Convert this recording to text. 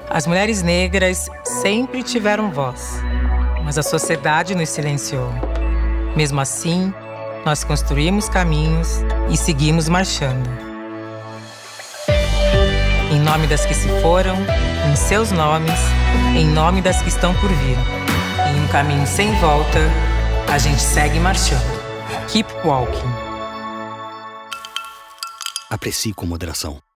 As mulheres negras sempre tiveram voz, mas a sociedade nos silenciou. Mesmo assim, nós construímos caminhos e seguimos marchando. Em nome das que se foram, em seus nomes, em nome das que estão por vir. Em um caminho sem volta, a gente segue marchando. Keep walking. Aprecie com moderação.